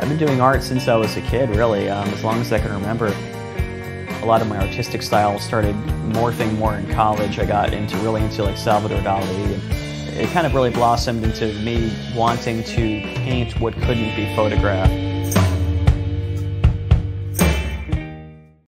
I've been doing art since I was a kid, really, as long as I can remember. A lot of my artistic style started morphing more in college. I got really into like Salvador Dali, and it kind of really blossomed into me wanting to paint what couldn't be photographed.